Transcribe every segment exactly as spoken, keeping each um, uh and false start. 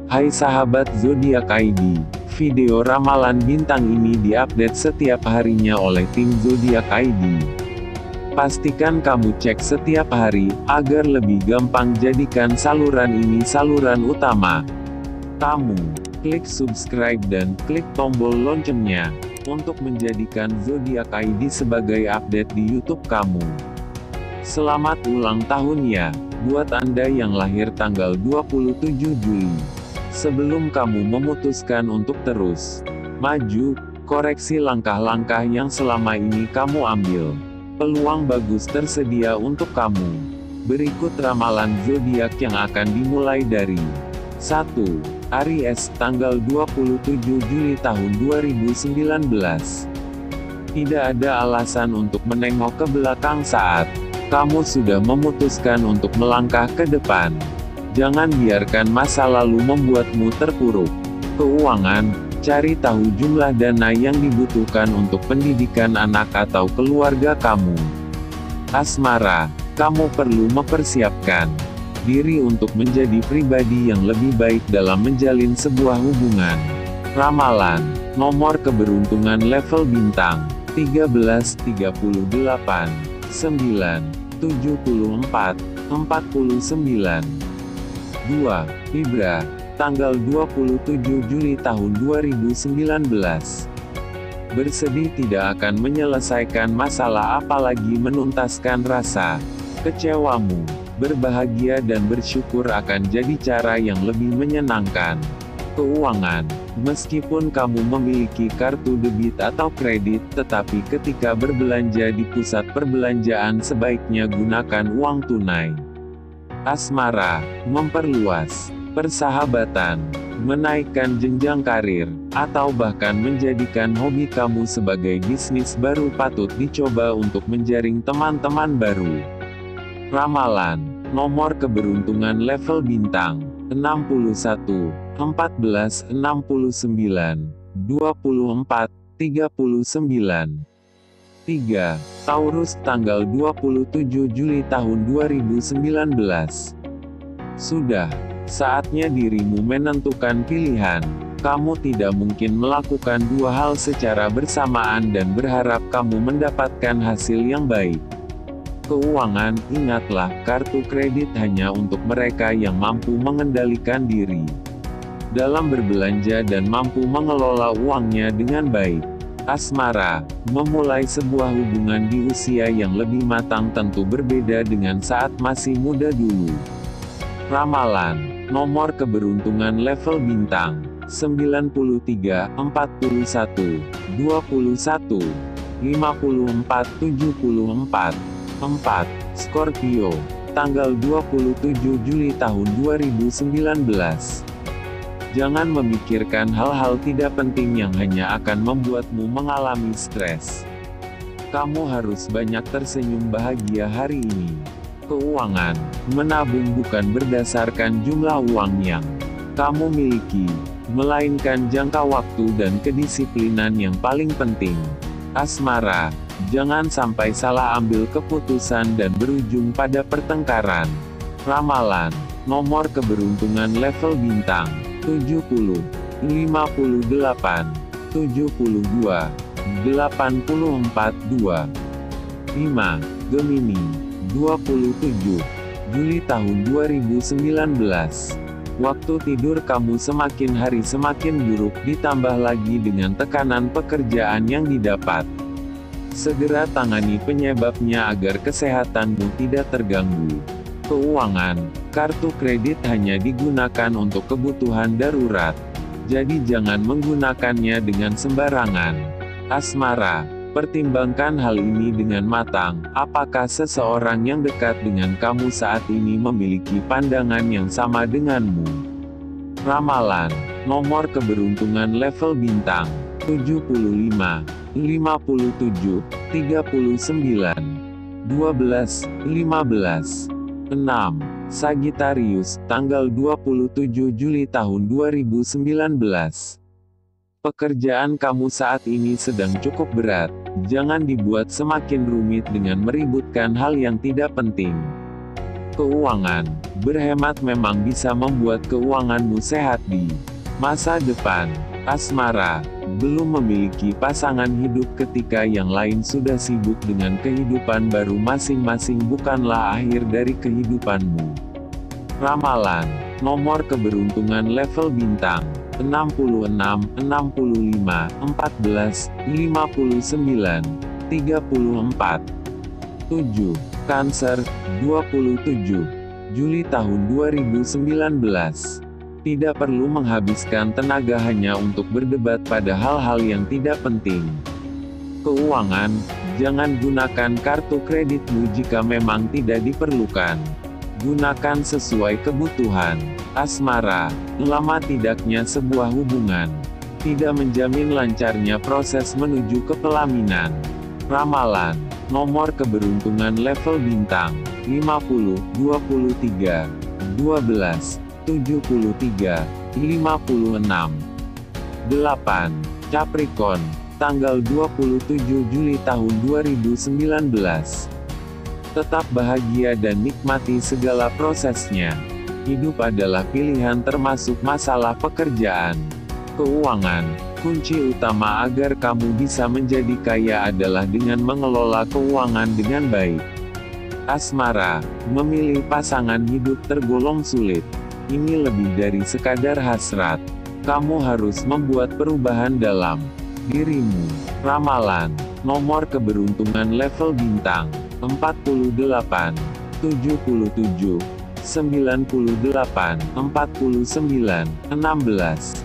Hai sahabat zodiak I D, video ramalan bintang ini diupdate setiap harinya oleh tim zodiak I D. Pastikan kamu cek setiap hari, agar lebih gampang jadikan saluran ini saluran utama kamu. Klik subscribe dan klik tombol loncengnya, untuk menjadikan zodiak I D sebagai update di YouTube kamu. Selamat ulang tahun ya, buat Anda yang lahir tanggal dua puluh tujuh Juli. Sebelum kamu memutuskan untuk terus maju, koreksi langkah-langkah yang selama ini kamu ambil. Peluang bagus tersedia untuk kamu. Berikut ramalan zodiak yang akan dimulai dari satu. Aries, tanggal dua puluh tujuh Juli tahun dua ribu sembilan belas. Tidak ada alasan untuk menengok ke belakang saat kamu sudah memutuskan untuk melangkah ke depan. Jangan biarkan masa lalu membuatmu terpuruk. Keuangan, cari tahu jumlah dana yang dibutuhkan untuk pendidikan anak atau keluarga kamu. Asmara, kamu perlu mempersiapkan diri untuk menjadi pribadi yang lebih baik dalam menjalin sebuah hubungan. Ramalan, nomor keberuntungan level bintang, tiga belas, tiga puluh delapan, sembilan, tujuh puluh empat, empat puluh sembilan. dua. Libra, tanggal dua puluh tujuh Juli tahun dua ribu sembilan belas. Bersedih tidak akan menyelesaikan masalah apalagi menuntaskan rasa kecewamu. Berbahagia dan bersyukur akan jadi cara yang lebih menyenangkan. Keuangan, meskipun kamu memiliki kartu debit atau kredit, tetapi ketika berbelanja di pusat perbelanjaan sebaiknya gunakan uang tunai. Asmara, memperluas persahabatan, menaikkan jenjang karir, atau bahkan menjadikan hobi kamu sebagai bisnis baru patut dicoba untuk menjaring teman-teman baru. Ramalan, nomor keberuntungan level bintang, enam puluh satu, empat belas, enam puluh sembilan, dua puluh empat, tiga puluh sembilan. tiga. Taurus, tanggal dua puluh tujuh Juli tahun dua ribu sembilan belas. Sudah saatnya dirimu menentukan pilihan. Kamu tidak mungkin melakukan dua hal secara bersamaan dan berharap kamu mendapatkan hasil yang baik. Keuangan, ingatlah, kartu kredit hanya untuk mereka yang mampu mengendalikan diri dalam berbelanja dan mampu mengelola uangnya dengan baik. Asmara, memulai sebuah hubungan di usia yang lebih matang tentu berbeda dengan saat masih muda dulu. Ramalan, nomor keberuntungan level bintang, sembilan puluh tiga, empat puluh satu, dua puluh satu, lima puluh empat, tujuh puluh empat. empat. Scorpio, tanggal dua puluh tujuh Juli tahun dua ribu sembilan belas. Jangan memikirkan hal-hal tidak penting yang hanya akan membuatmu mengalami stres. Kamu harus banyak tersenyum bahagia hari ini. Keuangan, menabung bukan berdasarkan jumlah uang yang kamu miliki, melainkan jangka waktu dan kedisiplinan yang paling penting. Asmara, jangan sampai salah ambil keputusan dan berujung pada pertengkaran. Ramalan, nomor keberuntungan level bintang, tujuh puluh, lima puluh delapan, tujuh puluh dua, delapan puluh empat, dua. lima. Gemini, dua puluh tujuh Juli tahun dua ribu sembilan belas. Waktu tidur kamu semakin hari semakin buruk, ditambah lagi dengan tekanan pekerjaan yang didapat. Segera tangani penyebabnya agar kesehatanmu tidak terganggu. Keuangan, kartu kredit hanya digunakan untuk kebutuhan darurat. Jadi jangan menggunakannya dengan sembarangan. Asmara, pertimbangkan hal ini dengan matang. Apakah seseorang yang dekat dengan kamu saat ini memiliki pandangan yang sama denganmu? Ramalan, nomor keberuntungan level bintang, tujuh puluh lima, lima puluh tujuh, tiga puluh sembilan, dua belas, lima belas. enam. Sagittarius, tanggal dua puluh tujuh Juli tahun dua ribu sembilan belas. Pekerjaan kamu saat ini sedang cukup berat. Jangan dibuat semakin rumit dengan meributkan hal yang tidak penting. Keuangan. Berhemat memang bisa membuat keuanganmu sehat di masa depan. Asmara. Belum memiliki pasangan hidup ketika yang lain sudah sibuk dengan kehidupan baru masing-masing bukanlah akhir dari kehidupanmu. Ramalan. Nomor keberuntungan level bintang enam puluh enam, enam puluh lima, empat belas, lima puluh sembilan, tiga puluh empat. tujuh. Cancer, dua puluh tujuh Juli tahun dua ribu sembilan belas. Tidak perlu menghabiskan tenaga hanya untuk berdebat pada hal-hal yang tidak penting. Keuangan, jangan gunakan kartu kreditmu jika memang tidak diperlukan. Gunakan sesuai kebutuhan. Asmara, lama tidaknya sebuah hubungan tidak menjamin lancarnya proses menuju ke pelaminan. Ramalan. Nomor keberuntungan level bintang lima puluh, dua puluh tiga, dua belas, tujuh puluh tiga, lima puluh enam. delapan. Capricorn, tanggal dua puluh tujuh Juli tahun dua ribu sembilan belas. Tetap bahagia dan nikmati segala prosesnya. Hidup adalah pilihan termasuk masalah pekerjaan. Keuangan. Kunci utama agar kamu bisa menjadi kaya adalah dengan mengelola keuangan dengan baik. Asmara. Memilih pasangan hidup tergolong sulit. Ini lebih dari sekadar hasrat. Kamu harus membuat perubahan dalam dirimu. Ramalan. Nomor keberuntungan level bintang empat puluh delapan, tujuh puluh tujuh, sembilan puluh delapan, empat puluh sembilan, enam belas.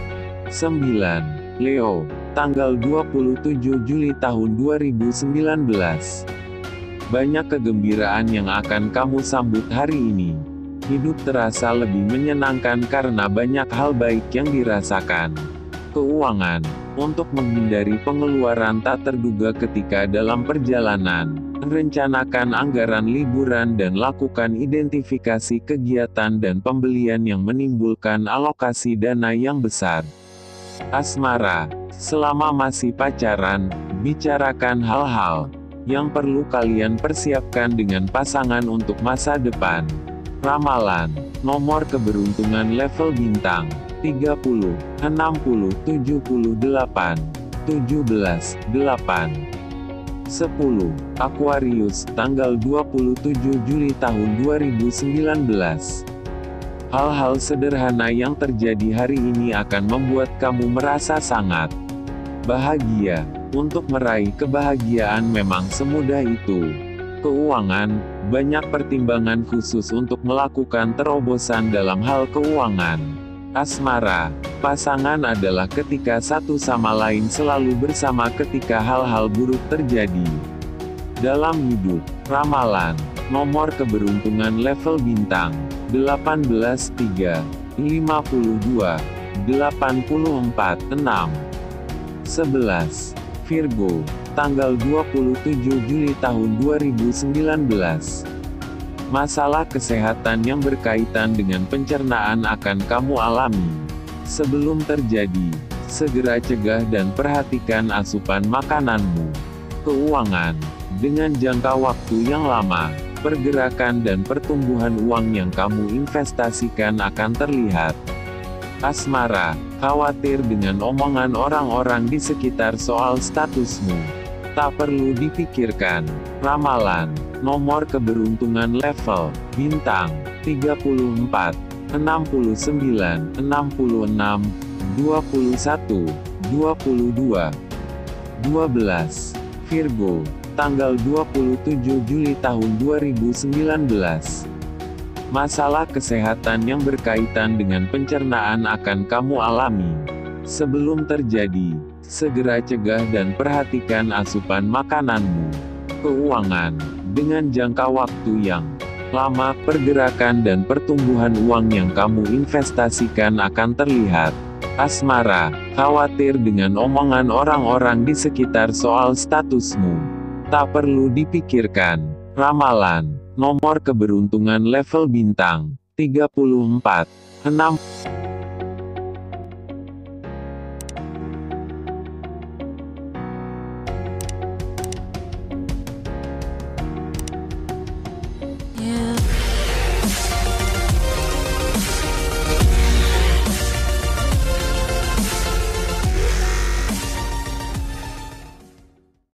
sembilan. Leo, tanggal dua puluh tujuh Juli tahun dua ribu sembilan belas. Banyak kegembiraan yang akan kamu sambut hari ini. Hidup terasa lebih menyenangkan karena banyak hal baik yang dirasakan. Keuangan. Untuk menghindari pengeluaran tak terduga ketika dalam perjalanan, rencanakan anggaran liburan dan lakukan identifikasi kegiatan dan pembelian yang menimbulkan alokasi dana yang besar. Asmara. Selama masih pacaran, bicarakan hal-hal yang perlu kalian persiapkan dengan pasangan untuk masa depan. Ramalan. Nomor keberuntungan level bintang tiga puluh, enam puluh, tujuh puluh delapan, tujuh belas, delapan. sepuluh. Aquarius, tanggal dua puluh tujuh Juli tahun dua ribu sembilan belas. Hal-hal sederhana yang terjadi hari ini akan membuat kamu merasa sangat bahagia. Untuk meraih kebahagiaan memang semudah itu. Keuangan, banyak pertimbangan khusus untuk melakukan terobosan dalam hal keuangan. Asmara, pasangan adalah ketika satu sama lain selalu bersama ketika hal-hal buruk terjadi dalam hidup. Ramalan. Nomor keberuntungan level bintang delapan belas, tiga, lima puluh dua, delapan puluh empat, enam. sebelas. Virgo, tanggal dua puluh tujuh Juli tahun dua ribu sembilan belas. Masalah kesehatan yang berkaitan dengan pencernaan akan kamu alami. Sebelum terjadi, segera cegah dan perhatikan asupan makananmu. Keuangan. Dengan jangka waktu yang lama, pergerakan dan pertumbuhan uang yang kamu investasikan akan terlihat. Asmara. Khawatir dengan omongan orang-orang di sekitar soal statusmu. Tak perlu dipikirkan. Ramalan. Nomor keberuntungan level bintang tiga puluh empat, enam puluh sembilan, enam puluh enam, dua puluh satu, dua puluh dua, dua belas. Virgo, tanggal dua puluh tujuh Juli tahun dua ribu sembilan belas. Masalah kesehatan yang berkaitan dengan pencernaan akan kamu alami. Sebelum terjadi, segera cegah dan perhatikan asupan makananmu. Keuangan. Dengan jangka waktu yang lama, pergerakan dan pertumbuhan uang yang kamu investasikan akan terlihat. Asmara. Khawatir dengan omongan orang-orang di sekitar soal statusmu. Tak perlu dipikirkan. Ramalan. Nomor keberuntungan level bintang tiga puluh empat, enam.